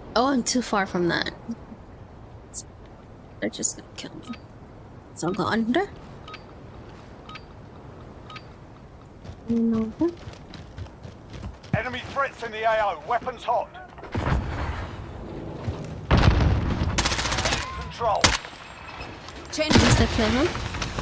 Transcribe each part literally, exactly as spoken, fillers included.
Oh, I'm too far from that. They're just gonna kill me. So I'll go under. Over. Enemy threats in the A O. Weapons hot. Control. Change. Must I kill him?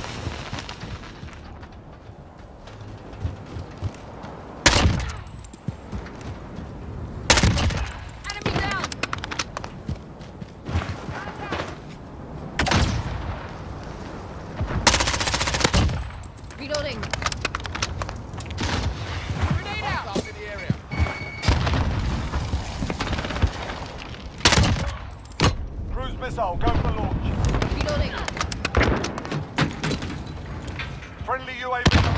Reloading. Grenade out in the area. Cruise missile, go for launch. Reloading. Friendly U A V.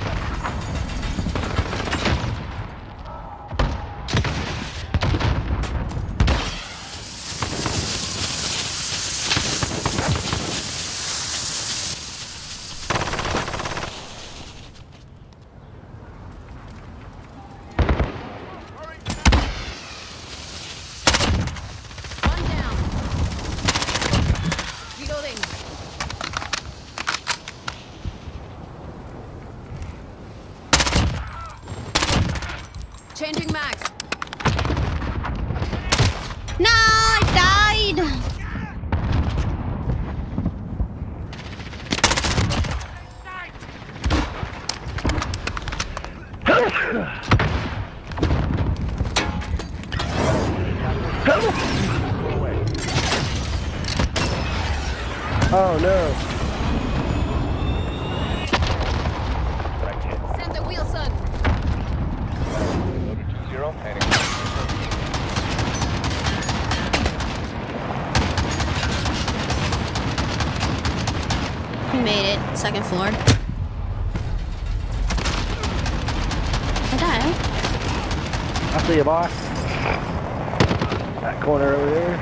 Changing max. No, I died. Oh no. Send the wheel, son. Zero, heading. We made it. Second floor. I died. I see you, boss. That corner over there.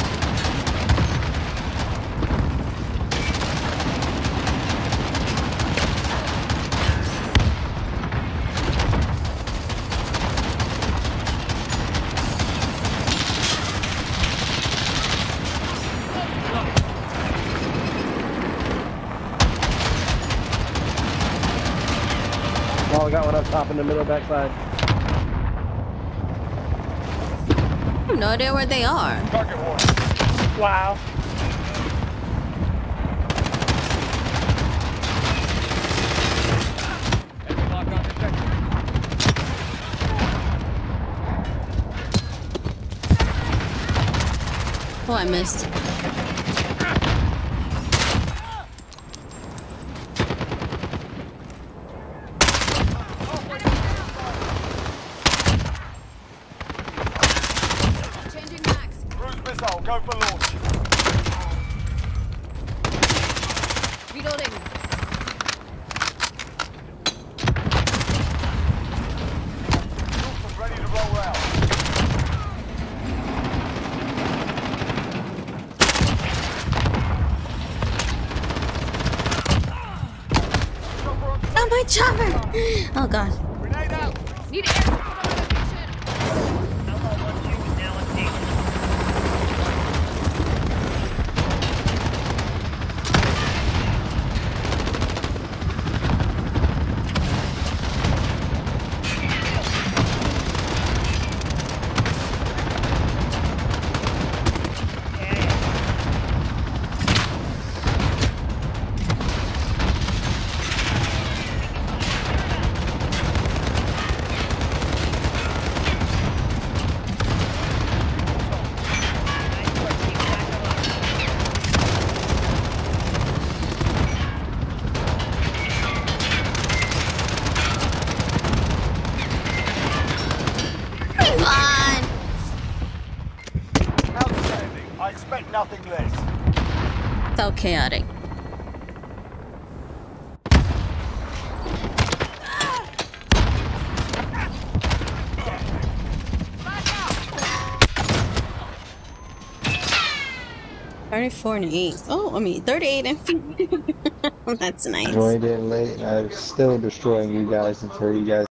Oh, I got one up top in the middle backside. I have no idea where they are. Target one. Wow. Oh, I missed. Changing max. Cruise missile, go for launch. Reloading. Troops ready to roll out. Oh, my chopper! Oh god. Grenade out. Need air support on location. Come on! Outstanding. I expect nothing less. So chaotic. Thirty-four and eight. Oh, I mean thirty-eight and fifty. That's nice. Joined in late. I'm still destroying you guys until you guys